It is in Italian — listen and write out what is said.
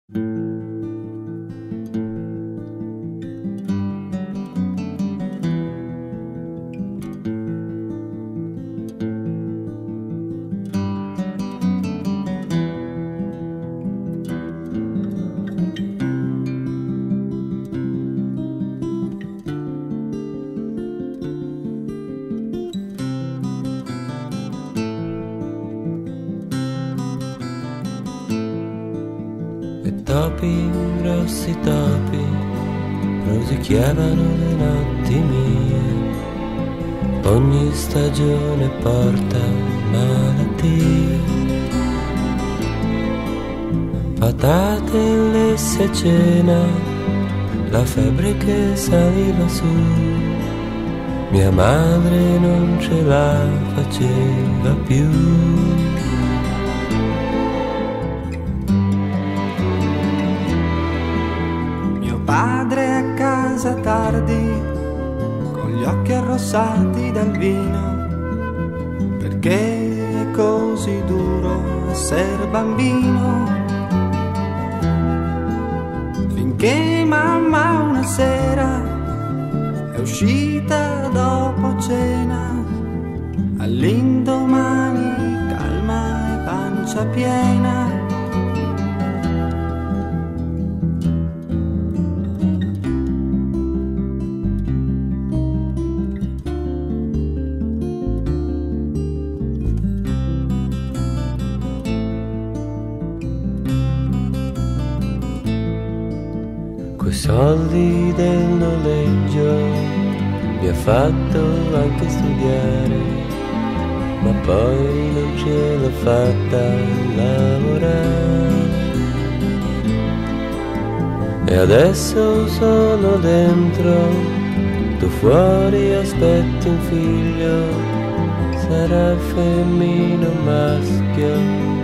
Topi, grossi topi, rosicchiavano le notti mie. Ogni stagione porta malattie. Patate le si cena, la febbre che saliva su. Mia madre non ce la faceva più. Padre a casa tardi, con gli occhi arrossati dal vino, perché è così duro essere bambino. Finché mamma una sera è uscita dopo cena, all'indomani calma e pancia piena. Coi soldi del noleggio mi ha fatto anche studiare, ma poi non ce l'ho fatta lavorare. E adesso sono dentro, tu fuori aspetti un figlio, sarà femmina o maschio.